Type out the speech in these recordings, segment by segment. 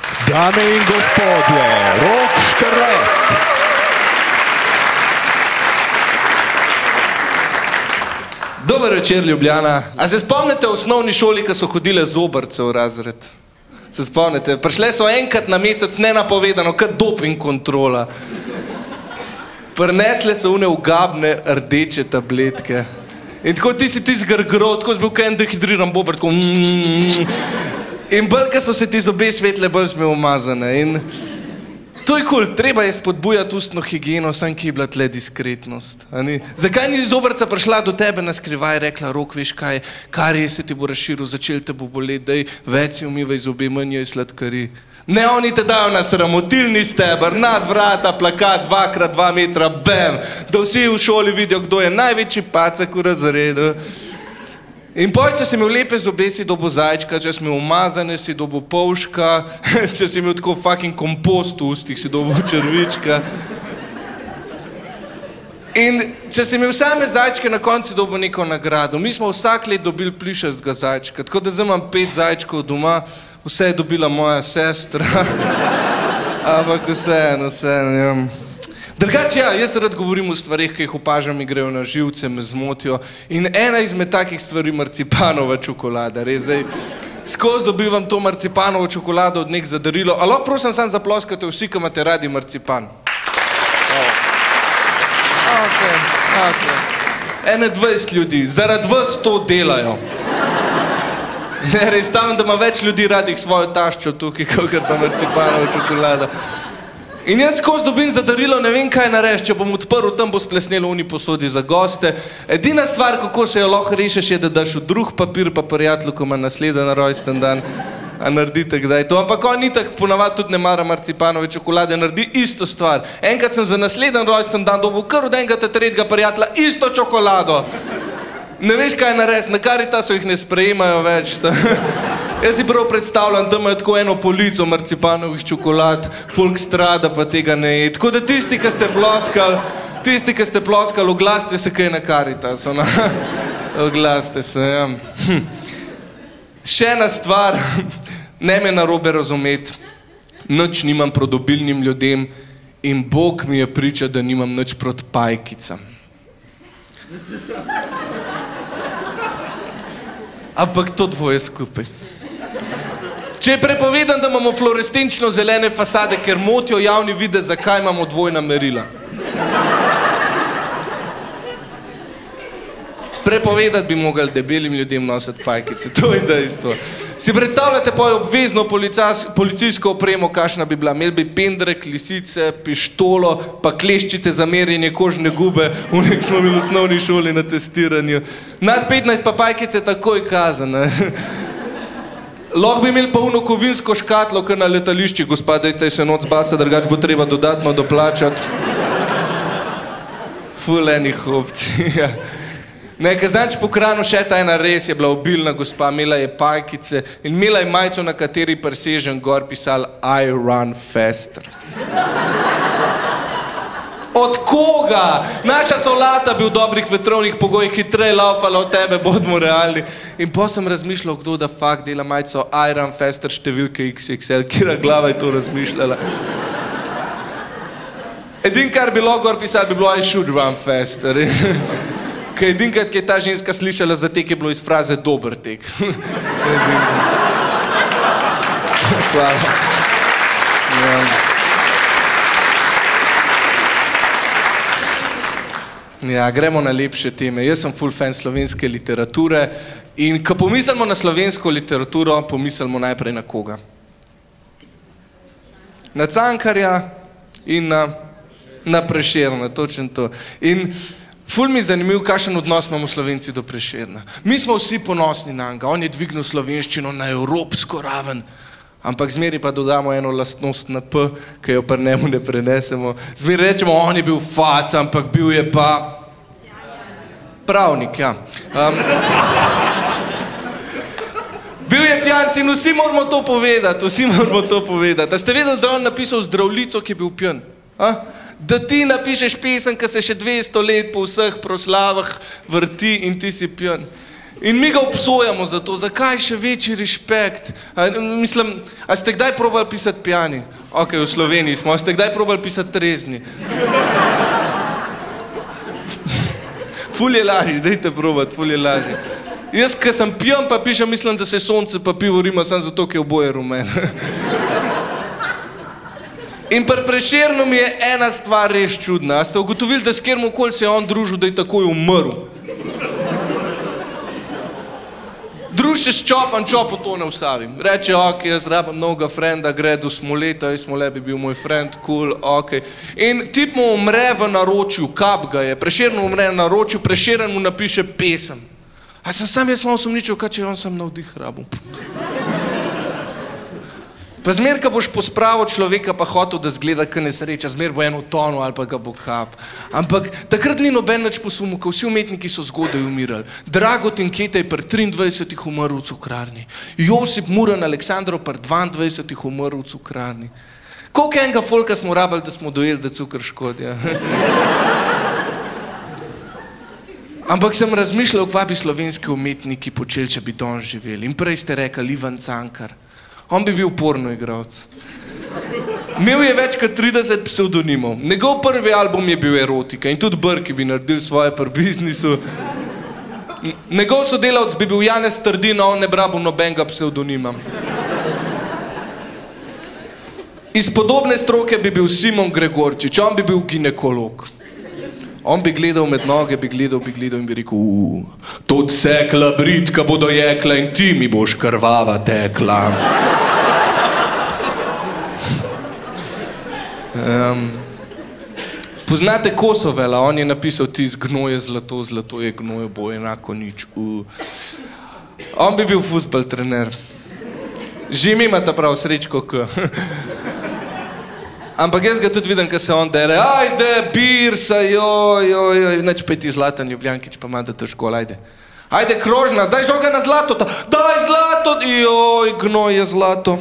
Dame in gospodje, Rok Škrlej. Dober večer, Ljubljana. A se spomnite v osnovni šoli, ko so hodile zobrce v razred? Se spomnite? Prišle so enkrat na mesec nenapovedano, kot doping kontrola. Prinesle so une ugabne rdeče tabletke. In tako ti si zgrgrol, tako si bil kaj en dehidriran bober, tako in bolj, ko so se ti zobe svetle, bolj smo umazane. In to je cool, treba je spodbujati ustno higieno, sam ki je bila tle diskretnost. Zakaj ni zobrca prišla do tebe na skrivaj, rekla, Rok, veš kaj, karije se ti bo razširil, začel te bo boleti, daj, več si umivaj zobe, manj je sladkari. Ne, oni te dajo na sramotilni steber, nad vrata, plakat, 2x2 metra, bam, da vsi v šoli vidijo, kdo je največji pacek v razredu. In poj, če si imel lepe zobe, si dobil zajčka, če si imel umazane, si dobil polška, če si imel tako fucking kompost v ustih, si dobil črvička. In če si imel same zajčke, na koncu si dobil neko nagrado. Mi smo vsak let dobili plišastega zajčka, tako da zdaj imam 5 zajčkov doma, vse je dobila moja sestra, ampak vseeno, ja. Drugače, ja, jaz rad govorim o stvarih, ki jih opažam, mi grejo na živce, me zmotijo. In ena izmed takih stvari marcipanova čokolada, res zdaj. Skozi dobivam to marcipanovo čokolado od nek za darilo. A lahko prosim sam zaploskate vsi, ki imate radi marcipan. Ene 20 ljudi, zaradi vas to delajo. Ne, res stavim, da ima več ljudi radih svojo taščo tukaj, kakor pa marcipanova čokolada. In jaz skozi dobim za darilo, ne vem kaj nareč, če bom odprl, tam bo splesnelo v uni posodi za goste. Edina stvar, kako se jo lahko rešiš, je, da daš v drug papir, pa prijatelju, ko ima naslednji rojsten dan, a naredite kdaj to. Ampak on itak ponavadi tudi ne mara marcipanove čokolade, naredi isto stvar. Enkrat sem za naslednji rojsten dan dobil kar od enega tretjega prijatelja isto čokolado. Ne veš kaj narediti, na Karitasu jih ne sprejemajo več. Jaz si prav predstavljam, da imajo tako eno polico marcipanovih čokolad, folk strada pa tega ne je. Tako da tisti, ki ste ploskali, oglasite se kaj na Karitasu. Oglasite se, ja. Še ena stvar, ne me narobe razumeti, nič nimam proti obilnim ljudem in Bog mi je priča, da nimam nič proti pajkicam. Ampak to dvoje skupaj. Če je prepovedan, da imamo fluorescenčno zelene fasade, ker motijo javni videz, zakaj imamo dvojna merila? Prepovedati bi mogli debelim ljudem nositi pajkice, to je dejstvo. Si predstavljate pa obvezno policijsko opremo, kakšna bi bila? Imeli bi pendrek, lisice, pištolo, pa kleščice za merjenje kožne gube, unek smo bili v osnovni šoli na testiranju. Nad 15 pa pajkice takoj kazane. Lahko bi imeli pa uno kovinsko škatlo, kar na letališči, gospa, dajte se noc basa, drugač bo treba dodatno doplačati. Ful enih opcij, ja. Nekaj znač po kranu še ta ena res je bila obilna gospa, imela je pajkice in imela je majico, na kateri presežen gor pisal I run faster. Od koga? Naša solata bi v dobrih vetrovnih pogojih hitreje laufala od tebe, bodimo realni. In potem sem razmišljal, kdo da fakt dela majico I run faster številke XXL, kjera glava je to razmišljala. Edin, kar bi lahko gor pisal, bi bilo I should run faster. Kaj edinkrat, ki je ta ženska slišala za tek, je bilo iz fraze dober tek. Hvala. Ja, gremo na lepše teme. Jaz sem ful fan slovenske literature in ko pomislimo na slovensko literaturo, pomislimo najprej na koga? Na Cankarja in na Prešerna, točno to. In ful mi je zanimiv, kakšen odnos imamo Slovenci do Prešerna. Mi smo vsi ponosni na njega, on je dvignil slovenščino na evropsko raven, ampak zmeri pa dodamo eno lastnost na P, ki jo pa njemu ne prenesemo. Zmeri rečemo, on je bil fac, ampak bil je pa pravnik, ja. Bil je pijanc in vsi moramo to povedati, A ste vedeli, da je on napisal Zdravljico, ki je bil pijan? Da ti napišeš pesem, ki se še 200 let po vseh proslavah vrti in ti si pijan. In mi ga obsojamo za to, zakaj še večji respekt. Mislim, a ste kdaj probali pisati pijani? Ok, v Sloveniji smo, a ste kdaj probali pisati trezni? Ful je lažje, dajte probati, ful je lažje. Jaz, ko sem pijan, pa pišem, mislim, da se sonce pa pivo rima, samo zato, ker je oboje rumeno. In pri Prešernu mi je ena stvar res čudna. A ste ugotovili, da s kjermokoli se je on družil, da je takoj umrl? Druži se s Čopom, Čop utone v Savi. Reče, ok, jaz rabam novega frenda, gre do Smoleta, Smole bi bil moj frend, cool, ok. In tip mu umre v naročju, Kap ga je, Prešern umre v naročju, Prešeren mu napiše pesem. A sem sam jaz malo sumničil, kaj če on sam navdih rabu. Pa zmer, ko boš pospravil človeka, pa hotel, da zgleda, kaj nesreča, zmer bo eno tonu ali pa ga bo kap. Ampak takrat ni noben več posumil, ko vsi umetniki so zgodaj umirali. Dragotin Ketej pri 23 umrl v cukrarni. Josip Muran Aleksandrov pri 22 umrl v cukrarni. Koliko enega folka smo rabili, da smo dojeli, da cukr škodi, ja? Ampak sem razmišljal, kva bi slovenski umetniki počeli, če bi don živeli. In prej ste rekli Ivan Cankar. On bi bil porno igralec. Imel je več kot 30 psevdonimov. Njegov prvi album je bil Erotika in tudi Brki bi naredil svoje pri biznisu. Njegov sodelavc bi bil Janez Trdin, on ne brabil nobenega psevdonima. Iz podobne stroke bi bil Simon Gregorčič, on bi bil ginekolog. On bi gledal med noge, bi gledal in bi rekel, tudi sekla britka bodo jekla in ti mi boš krvava tekla. Poznate Kosovela, on je napisal tis gnoj je zlato, zlato je gnoj, bo enako nič. On bi bil fuzbal trener. Že mi imata prav Srečko K. Ampak jaz ga tudi vidim, ko se on dere, ajde, Birsa, joj, neč pa ti Zlatan Ljubljankič, pa ima da tež gol, ajde. Ajde, Krožna, zdaj žoga na zlato, daj zlato, joj, gnoj je zlato.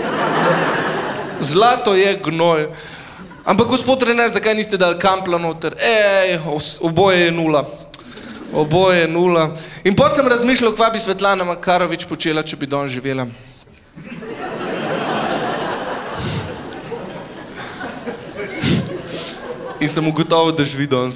Zlato je gnoj. Ampak gospod trener, zakaj niste dali Kampla noter? Oboje je nula. Oboje je nula. In potem sem razmišljal, kva bi Svetlana Makarovič počela, če bi don živela. In sem ugotovil, da živi danes.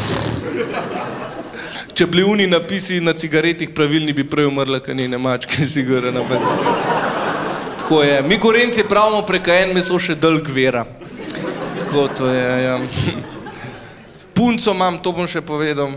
Če bili oni napisi na cigaretih pravilni, bi prej umrla, kaj njene mačke, sigurno. Tako je. Mi Gorenci pravimo preka en meso še dolg vera. Tako to je, ja. Punco imam, to bom še povedal.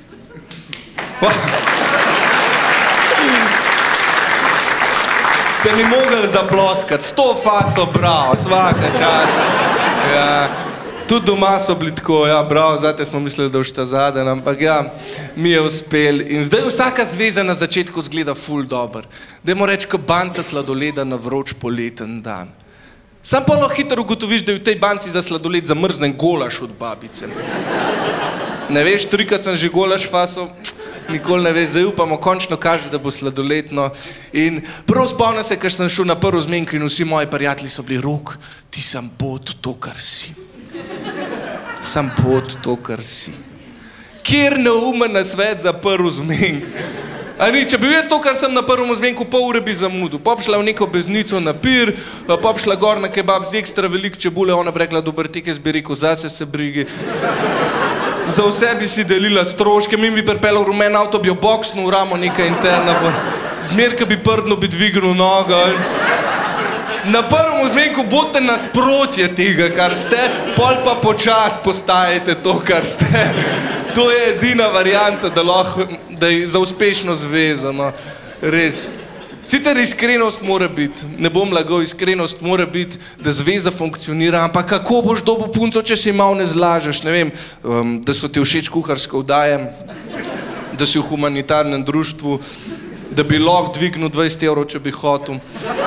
Ste mi mogli zaploskati, 100 faco, bravo, svaka čast. Ja. Tudi doma so bili tako, ja, bravo, zdaj smo mislili, da boš ta zaden, ampak ja, mi je uspel. In zdaj vsaka zveza na začetku zgleda ful dober. Dajmo reči, ko banca sladoleda na vroč poleten dan. Sam pa lahko hitro ugotoviš, da je v tej banci za sladoled zamrznen golaš od babice. Ne veš, 3-krat sem že golaš fasal, nikoli ne veš, zdaj upamo, končno kaže, da bo sladoletno. In prav spomnim se, ker sem šel na prvo zmenko in vsi moji prijatelji so bili, Rok, ti sem bod to, kar si. Sam bod to, kar si. Kjer neumen nasvet za prvo zmenk? A ni, če bil jaz to, kar sem na prvem zmenku, pol ure bi zamudil. Pa bi šla v neko beznico na pir, pa bi šla gor na kebab z ekstra veliko čebule, ona bi rekla, dober tekes bi rekel, zase se brigi. Za vse bi si delila stroške, mi bi pripelal rumen avto, bi jo boksnil v ramo, neka interna, zmerka bi prdno bi dvignil nogo. Na prvem zmenku bodite nasprotje tega, kar ste, pol pa počas postajate to, kar ste. To je edina varianta, da je za uspešno zvezo, no, res. Sicer iskrenost mora biti, ne bom lagal, iskrenost mora biti, da zveza funkcionira, ampak kako boš dobil punco, če si malo ne zlažeš, ne vem, da so ti všeč kuharske vdaje, da si v humanitarnem društvu, da bi lahko dvignil 20 evrov, če bi hotel.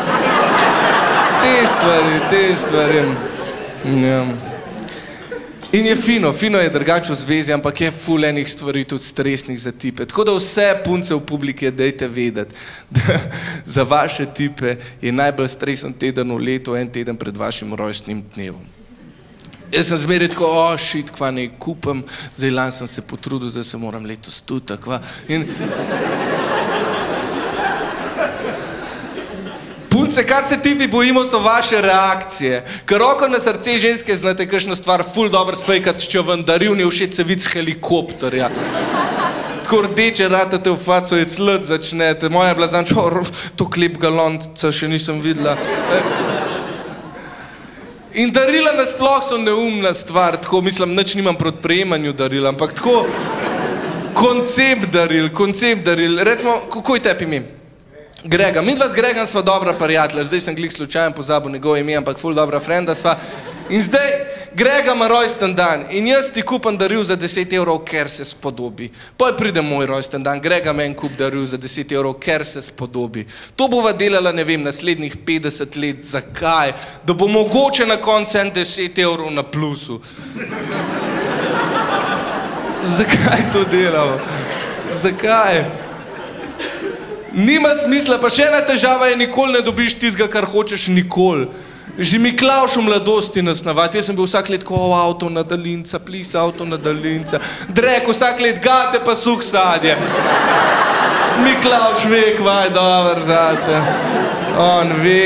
Te stvari. Ja. In je fino je drugače v zvezi, ampak je ful enih stvari tudi stresnih za tipe. Tako da vse punce v publiki dajte vedeti, da za vaše tipe je najbolj stresen teden v letu, en teden pred vašim rojstnim dnevom. Jaz sem zmeraj tako, shit, kva ne kupam, zdaj lan sem se potrudil, da se moram letos tudi, kva. Punce, kar se tipi bojimo, so vaše reakcije. Ker roko na srce ženske znate kakšno stvar ful dobro spejkat, če vam daril ni všeč se vid z helikopterja. Tako rdeče ratate v faco, je clet začnete. Moja je bila zanč, to klep galonca še nisem videla. In darila nasploh so neumna stvar, tako mislim, nič nimam proti prejemanju darila, ampak tako koncept daril. Recimo, kako je tebi ime? Grega. Midva z Gregom sva dobra prijatelja, zdaj sem glih slučajen pozabil njegovo ime, ampak ful dobra frenda sva. In zdaj Grega ima rojsten dan in jaz ti kupam daril za 10 evrov, ker se spodobi. Poj pride moj rojsten dan, Grega meni kup daril za 10 evrov, ker se spodobi. To bova delala, ne vem, naslednjih 50 let. Zakaj? Da bo mogoče na koncu 10 evrov na plusu. Zakaj to delamo? Zakaj? Nima smisla, pa še ena težava je, nikoli ne dobiš tistega, kar hočeš nikoli. Že Miklavž v mladosti nas navadi, jaz sem bil vsak let tako avto na daljinca, plis avto na daljinca, Drek vsak let gate pa suh sadje. Miklavž ve, kva je dober zate, on ve.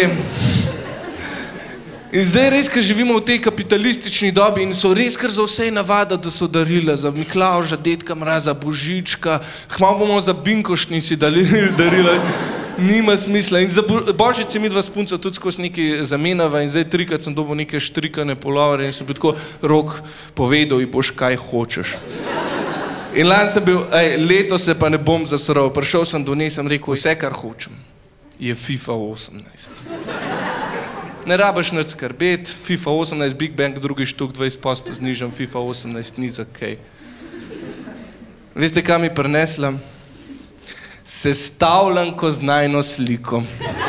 In zdaj res, ker živimo v tej kapitalistični dobi in so res kar za vse navada, da so darila za Miklavža, Dedka Mraza, Božička, hmal bomo za binkoštnici darila. Nima smisla. In za Božič se midva s punco tudi skozi nekaj zamenjava in zdaj 3-krat sem dobil neke štrikane puloverje in sem bil tako, Rok, povedal ji boš, kaj hočeš. In lani sem bil, letos se pa ne bom zasral, prišel sem do nje, sem rekel, vse, kar hočem, je FIFA 18. Ne rabaš nič skrbeti, FIFA 18, Big Bang, drugi štuk, 20% znižam, FIFA 18, ni za kaj. Veste, kaj mi prinesla? Sestavljanko z najino sliko.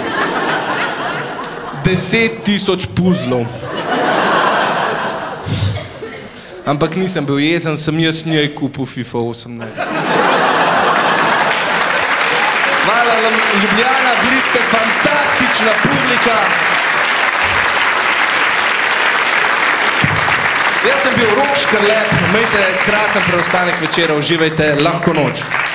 10 000 puzlov. Ampak nisem bil jezen, sem jaz njej kupil FIFA 18. Hvala vam, Ljubljana, bili ste fantastična publika. Jaz sem bil Rok Škrle, imejte krasen preostanek večera, uživajte, lahko noč.